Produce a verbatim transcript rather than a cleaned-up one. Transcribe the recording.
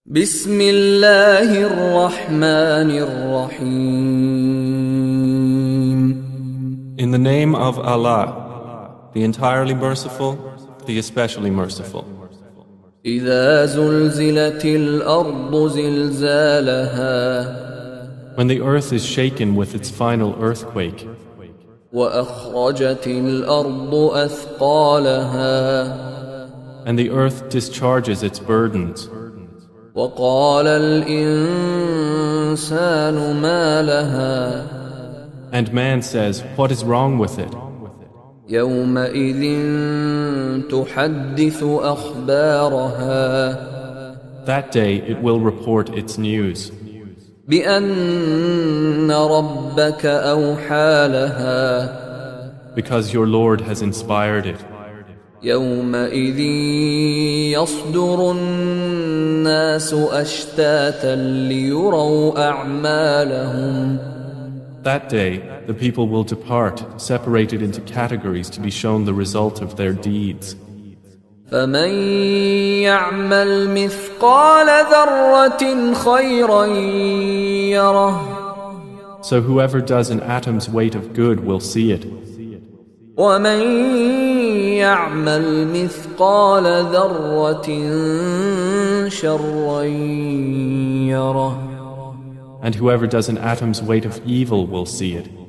بسم الله الرحمن الرحيم. In the name of Allah, the entirely merciful, the especially merciful. إذا زلزلت الأرض زلزالها When the earth is shaken with its final earthquake, وأخرجت الأرض أثقالها and the earth discharges its burdens, وقال الإنسان ما لها and man says, what is wrong with it? يومئذ تحدث أخبارها That day it will report its news, بأن ربك أوحى لها because your Lord has inspired it. يومئذ يصدر الناس أشتاتا ليروا أعمالهم That day the people will depart, separated into categories to be shown the result of their deeds. فمن يعمل مثقال ذرة خيرا يره So whoever does an atom's weight of good will see it. ومن يعمل مثقال ذرة شرا يره And whoever does an atom's weight of evil will see it.